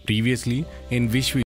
Previously, in which we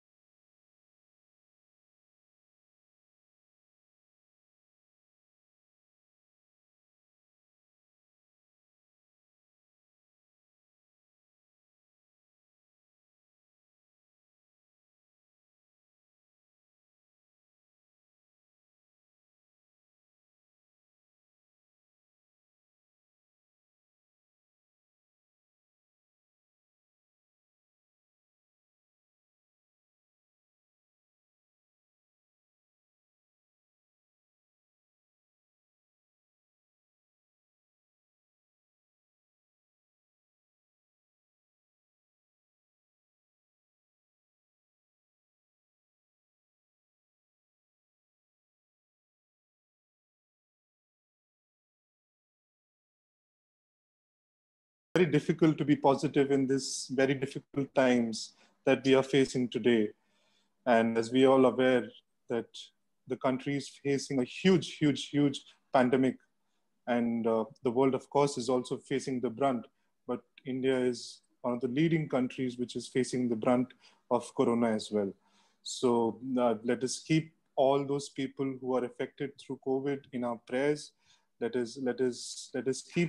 very difficult to be positive in this very difficult times that we are facing today. And as we all aware that the country is facing a huge pandemic, and the world, of course, is also facing the brunt. But India is one of the leading countries which is facing the brunt of corona as well. So let us keep all those people who are affected through COVID in our prayers. Let us keep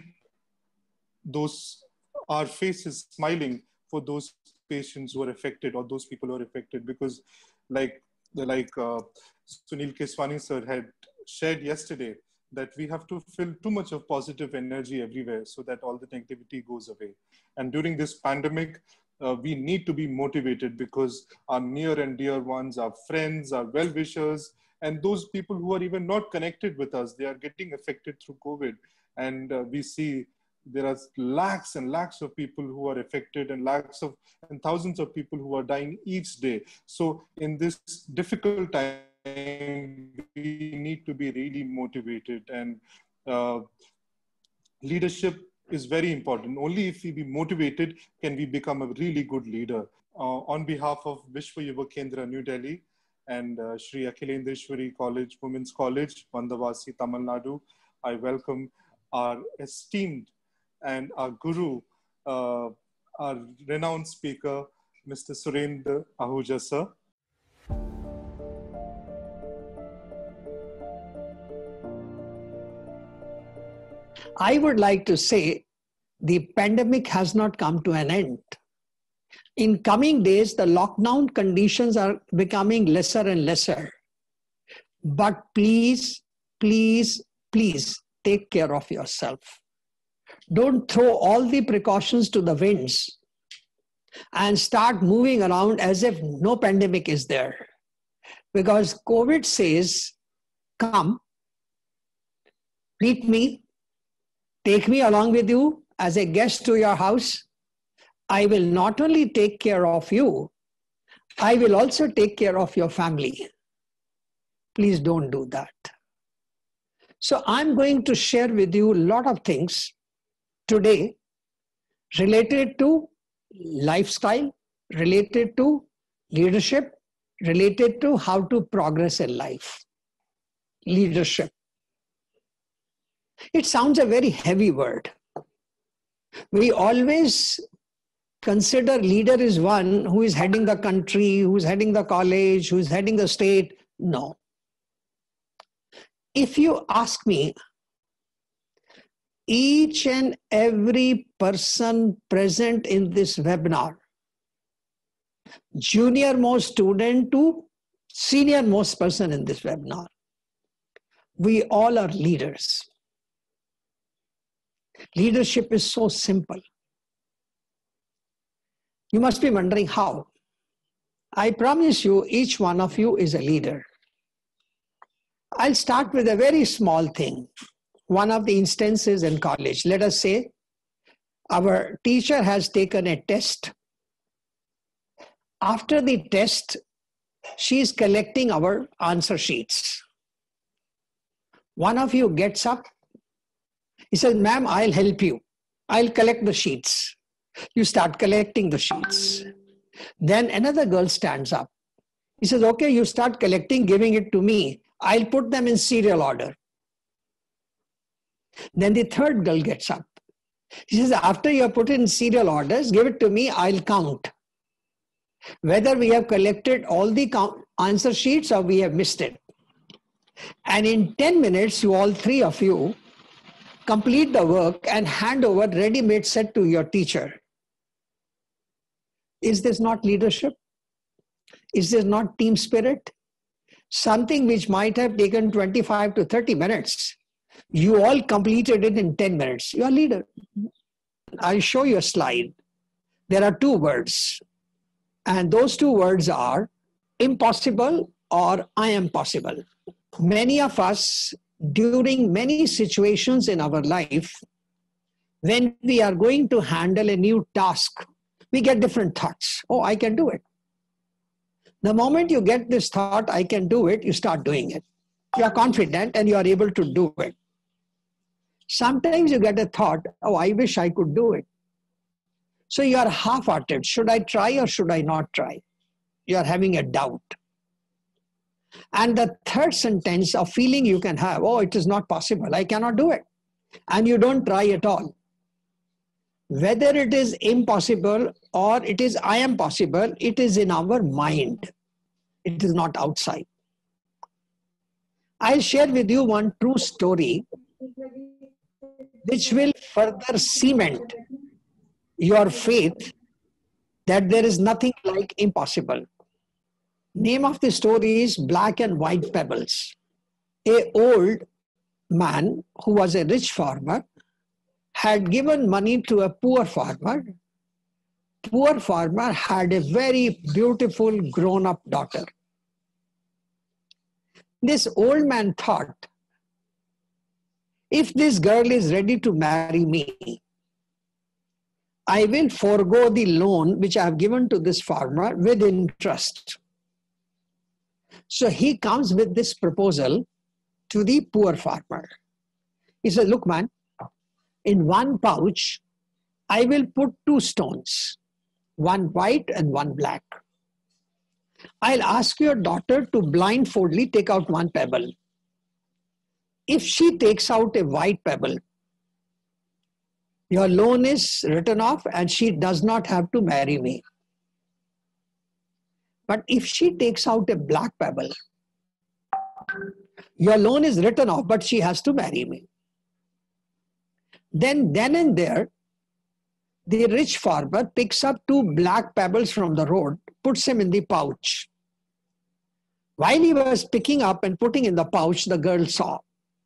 those our faces smiling for those patients who are affected or those people who are affected, because like Sunil Keswani sir had shared yesterday, that we have to fill too much of positive energy everywhere so that all the negativity goes away. And during this pandemic, we need to be motivated, because our near and dear ones, our friends, our well-wishers, and those people who are even not connected with us, they are getting affected through COVID. And we see there are lakhs and lakhs of people who are affected, and thousands of people who are dying each day. So in this difficult time, we need to be really motivated, and leadership is very important. Only if we be motivated can we become a really good leader. On behalf of Vishwa Yuva Kendra, New Delhi, and Shri Akhilendeshwari College, Women's College, Vandavasi, Tamil Nadu, I welcome our esteemed and our guru, our renowned speaker, Mr. Surendra Ahuja sir. I would like to say the pandemic has not come to an end. In coming days, the lockdown conditions are becoming lesser and lesser. But please, please, please take care of yourself. Don't throw all the precautions to the winds and start moving around as if no pandemic is there. Because COVID says, come, meet me, take me along with you as a guest to your house. I will not only take care of you, I will also take care of your family. Please don't do that. So I'm going to share with you a lot of things today related to lifestyle, related to leadership, related to how to progress in life. Leadership. It sounds a very heavy word. We always consider leader is one who is heading the country, who is heading the college, who is heading the state. No. If you ask me, each and every person present in this webinar, junior most student to senior most person in this webinar, we all are leaders. Leadership is so simple. You must be wondering how. I promise you, each one of you is a leader. I'll start with a very small thing. One of the instances in college, let us say our teacher has taken a test. After the test, she is collecting our answer sheets. One of you gets up. He says, ma'am, I'll help you. I'll collect the sheets. You start collecting the sheets. Then another girl stands up. He says, okay, you start collecting, giving it to me. I'll put them in serial order. Then the third girl gets up. He says, after you have put it in serial orders, give it to me, I'll count. Whether we have collected all the answer sheets or we have missed it. And in 10 minutes, you all three of you complete the work and hand over ready-made set to your teacher. Is this not leadership? Is this not team spirit? Something which might have taken 25 to 30 minutes, you all completed it in 10 minutes. You are leader. I'll show you a slide. There are two words. And those two words are impossible or I am possible. Many of us, during many situations in our life, when we are going to handle a new task, we get different thoughts. Oh, I can do it. The moment you get this thought, I can do it, you start doing it. You are confident and you are able to do it. Sometimes you get a thought, oh, I wish I could do it. So you are half-hearted. Should I try or should I not try? You are having a doubt. And the third sentence of feeling you can have, oh, it is not possible. I cannot do it. And you don't try at all. Whether it is impossible or it is I am possible, it is in our mind. It is not outside. I'll share with you one true story which will further cement your faith that there is nothing like impossible. Name of the story is Black and White Pebbles. An old man who was a rich farmer had given money to a poor farmer. Poor farmer had a very beautiful grown-up daughter. This old man thought, if this girl is ready to marry me, I will forego the loan which I have given to this farmer with interest. So he comes with this proposal to the poor farmer. He says, look man, in one pouch, I will put 2 stones, one white and one black. I'll ask your daughter to blindfoldly take out one pebble. If she takes out a white pebble, your loan is written off and she does not have to marry me. But if she takes out a black pebble, your loan is written off, but she has to marry me. Then and there, the rich farmer picks up 2 black pebbles from the road, puts them in the pouch. While he was picking up and putting in the pouch, the girl saw.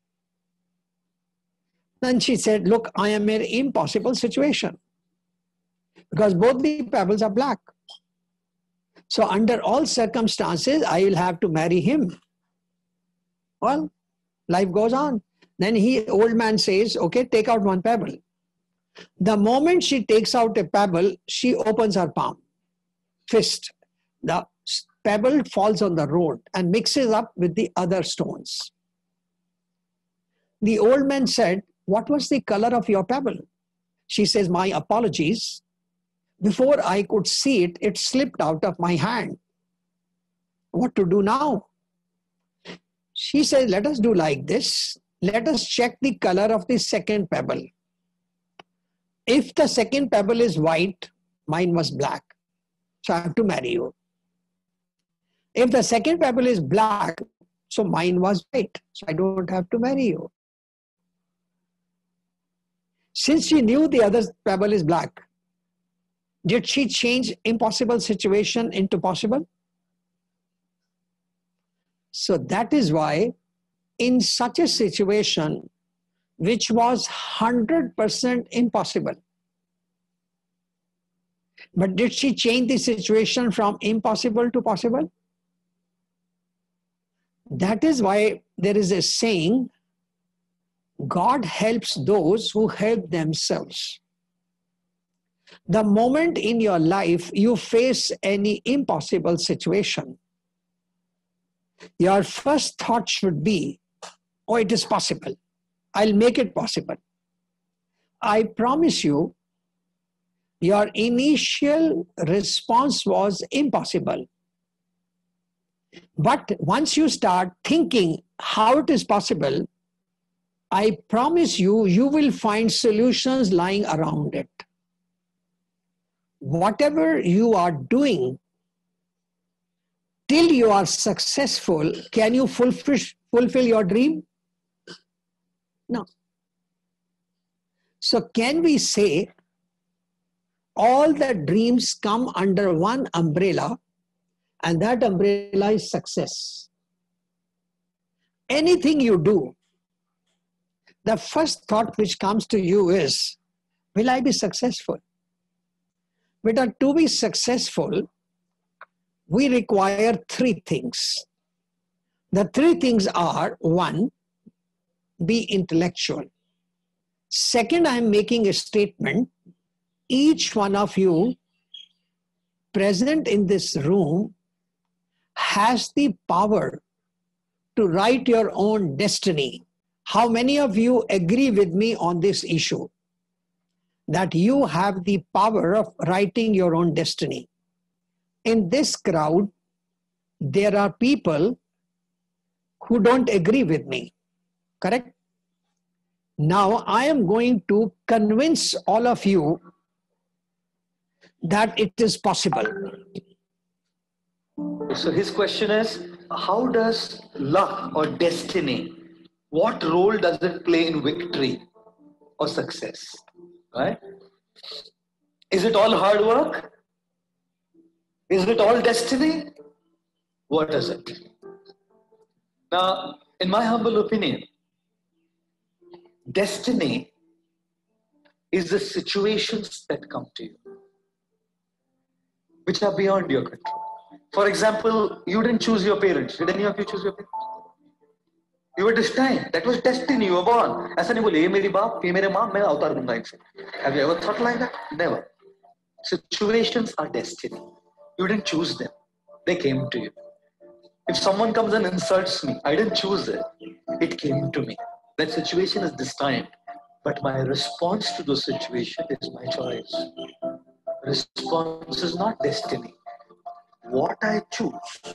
Then she said, look, I am in an impossible situation because both the pebbles are black. So under all circumstances, I will have to marry him. Well, life goes on. Then old man says, okay, take out one pebble. The moment she takes out a pebble, she opens her palm, fist. The pebble falls on the road and mixes up with the other stones. The old man said, what was the color of your pebble? She says, my apologies. Before I could see it, it slipped out of my hand. What to do now? She says, let us do like this. Let us check the color of the second pebble. If the second pebble is white, mine was black. So I have to marry you. If the second pebble is black, so mine was white. So I don't have to marry you. Since she knew the other pebble is black, did she change impossible situation into possible? So that is why in such a situation, which was 100% impossible, but did she change the situation from impossible to possible? That is why there is a saying, God helps those who help themselves. The moment in your life you face any impossible situation, your first thought should be, oh, it is possible. I'll make it possible. I promise you, your initial response was impossible. But once you start thinking how it is possible, I promise you, you will find solutions lying around it. Whatever you are doing till you are successful, can you fulfill your dream? No. So can we say all the dreams come under one umbrella, and that umbrella is success? Anything you do, the first thought which comes to you is, will I be successful? But to be successful, we require three things. The three things are: one, be intellectual. Second, I'm making a statement. Each one of you present in this room has the power to write your own destiny. How many of you agree with me on this issue? That you have the power of writing your own destiny. In this crowd, there are people who don't agree with me, correct? Now, I am going to convince all of you that it is possible. So his question is, how does luck or destiny, what role does it play in victory or success? Right? Is it all hard work? Is it all destiny? What is it? Now, in my humble opinion, destiny is the situations that come to you, which are beyond your control. For example, you didn't choose your parents. Did any of you choose your parents? You were destined. That was destiny. You were born. ऐसा नहीं बोले ये मेरी बाप, ये मेरे माँ, मैं अवतार दूंगा इनसे. Have you ever thought like that? Never. Situations are destiny. You didn't choose them. They came to you. If someone comes and insults me, I didn't choose it. It came to me. That situation is destined. But my response to the situation is my choice. Response is not destiny. What I choose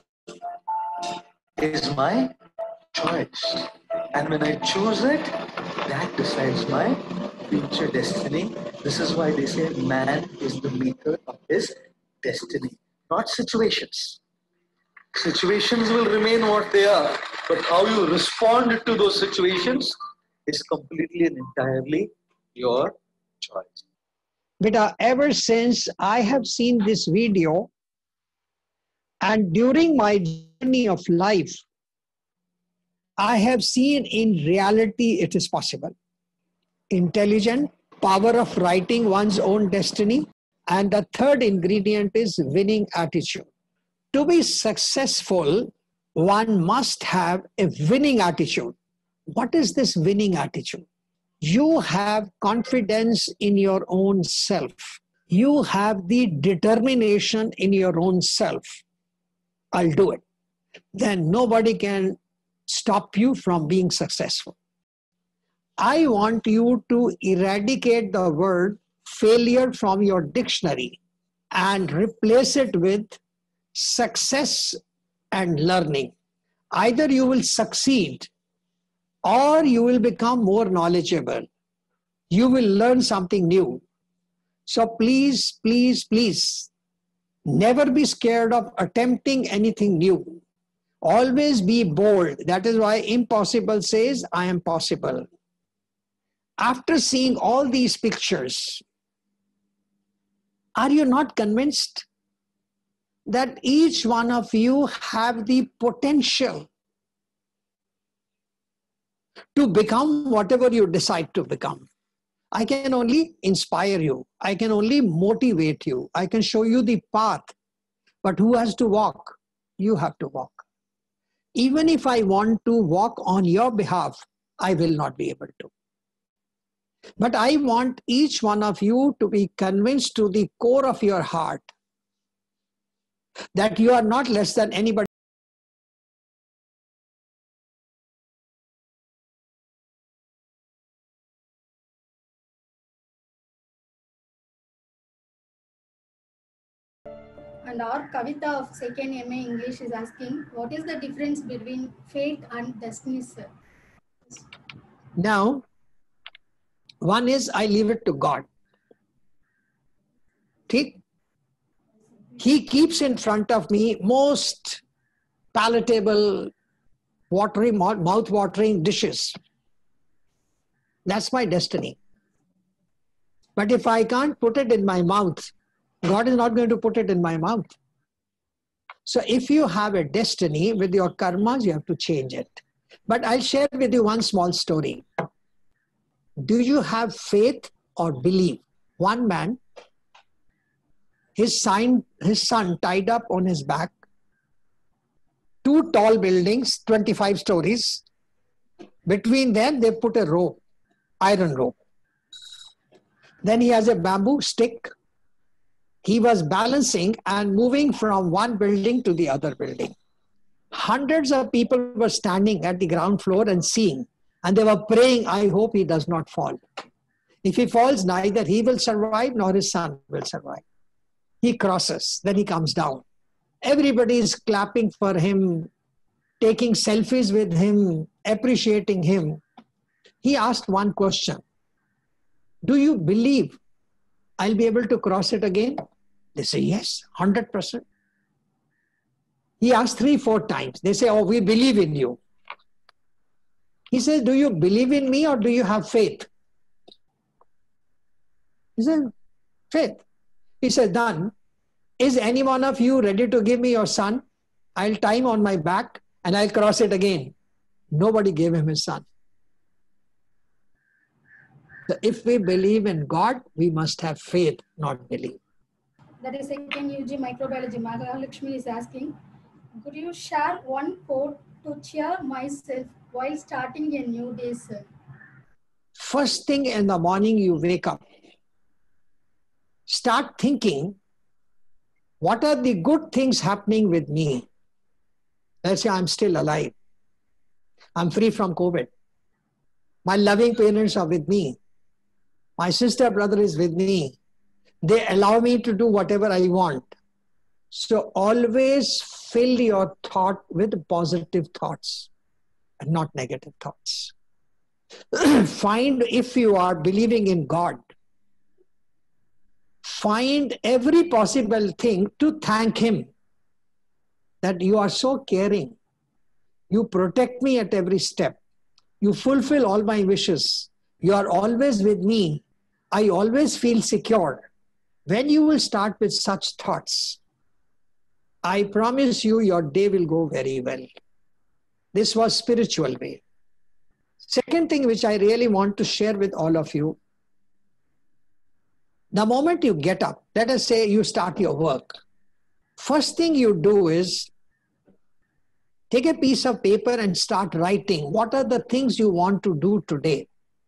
is my choice. And when I choose it, that decides my future destiny. This is why they say man is the maker of his destiny, not situations. Situations will remain what they are, but how you respond to those situations is completely and entirely your choice. But ever since I have seen this video, and during my journey of life, I have seen in reality it is possible. Intelligent, power of writing one's own destiny, and the third ingredient is winning attitude. To be successful, one must have a winning attitude. What is this winning attitude? You have confidence in your own self. You have the determination in your own self. I'll do it. Then nobody can stop you from being successful. I want you to eradicate the word failure from your dictionary and replace it with success and learning. Either you will succeed or you will become more knowledgeable. You will learn something new. So please, please, please, never be scared of attempting anything new. Always be bold. That is why impossible says, I am possible. After seeing all these pictures, are you not convinced that each one of you have the potential to become whatever you decide to become? I can only inspire you. I can only motivate you. I can show you the path. But who has to walk? You have to walk. Even if I want to walk on your behalf, I will not be able to. But I want each one of you to be convinced to the core of your heart that you are not less than anybody. And our Kavita of 2nd MA English is asking, what is the difference between fate and destiny, sir? Now, one is I leave it to God. He keeps in front of me most palatable, watering, mouth-watering dishes. That's my destiny. But if I can't put it in my mouth, God is not going to put it in my mouth. So if you have a destiny with your karmas, you have to change it. But I'll share with you one small story. Do you have faith or belief? One man, his son tied up on his back, 2 tall buildings, 25 stories. Between them, they put a rope, iron rope. Then he has a bamboo stick. He was balancing and moving from one building to the other building. Hundreds of people were standing at the ground floor and seeing, and they were praying, I hope he does not fall. If he falls, neither he will survive nor his son will survive. He crosses, then he comes down. Everybody is clapping for him, taking selfies with him, appreciating him. He asked one question. Do you believe I'll be able to cross it again? They say, yes, 100%. He asked 3-4 times. They say, oh, we believe in you. He says, do you believe in me or do you have faith? He said, faith. He said, done. Is any one of you ready to give me your son? I'll tie him on my back and I'll cross it again. Nobody gave him his son. So if we believe in God, we must have faith, not believe. That is second UG microbiology. Mahalakshmi is asking, could you share one quote to cheer myself while starting a new day, sir? First thing in the morning you wake up, start thinking, what are the good things happening with me? Let's say I'm still alive. I'm free from COVID. My loving parents are with me. My sister, brother is with me. They allow me to do whatever I want. So always fill your thought with positive thoughts and not negative thoughts. Find, if you are believing in God, find every possible thing to thank Him. That you are so caring. You protect me at every step. You fulfill all my wishes. You are always with me. I always feel secure. When you will start with such thoughts, I promise you your day will go very well. This was spiritual way. Second thing which I really want to share with all of you, the moment you get up, let us say you start your work. First thing you do is take a piece of paper and start writing. What are the things you want to do today?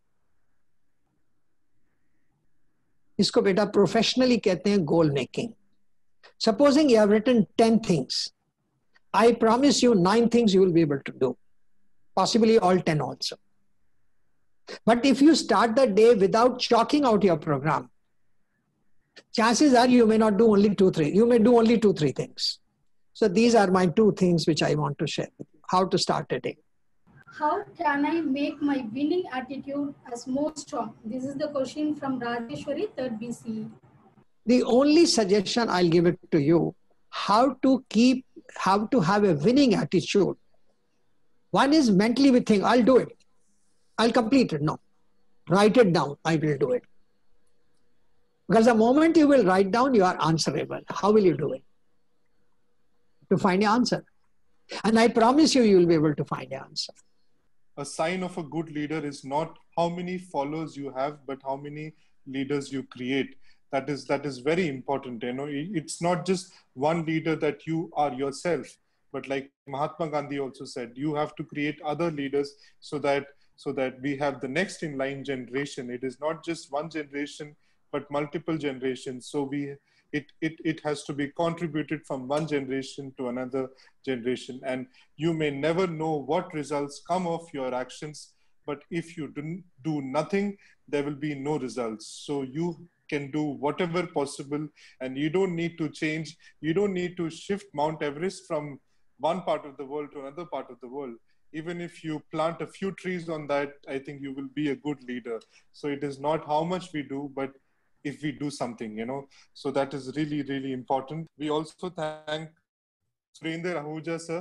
इसको बेटा professionally कहते हैं goal making. Supposing you have written 10 things, I promise you 9 things you will be able to do. Possibly all 10 also. But if you start the day without chalking out your program, chances are you may not do only 2-3. You may do only 2-3 things. So these are my 2 things which I want to share with you. How to start a day. How can I make my winning attitude as more strong? This is the question from Rajeshwari, 3rd BCE. The only suggestion I'll give it to you, how to have a winning attitude. One is mentally we think, I'll do it. I'll complete it. No. Write it down. I will do it. Because the moment you will write down, you are answerable. How will you do it? To find the answer. And I promise you, you will be able to find the answer. A sign of a good leader is not how many followers you have, but how many leaders you create. That is very important. You know, it's not just one leader that you are yourself, but like Mahatma Gandhi also said, you have to create other leaders so that we have the next in line generation. It is not just one generation, but multiple generations. So it has to be contributed from one generation to another generation. And you may never know what results come of your actions, but if you do nothing, there will be no results. So you can do whatever possible, and you don't need to change. You don't need to shift Mount Everest from one part of the world to another part of the world. Even if you plant a few trees on that, I think you will be a good leader. So it is not how much we do, but if we do something, you know. So that is really, really important. We also thank Surendra Ahuja sir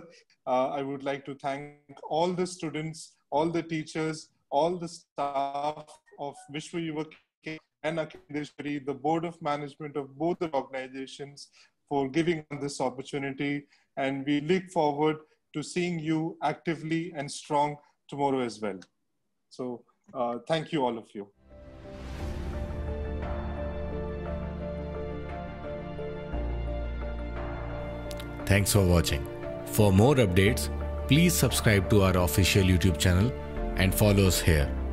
I would like to thank all the students, all the teachers, all the staff of Vishwa Yuva Kendra and Akendeshwari, the board of management of both the organizations, for giving us this opportunity. And we look forward to seeing you actively and strong tomorrow as well. So thank you, all of you. Thanks for watching. For more updates, please subscribe to our official YouTube channel and follow us here.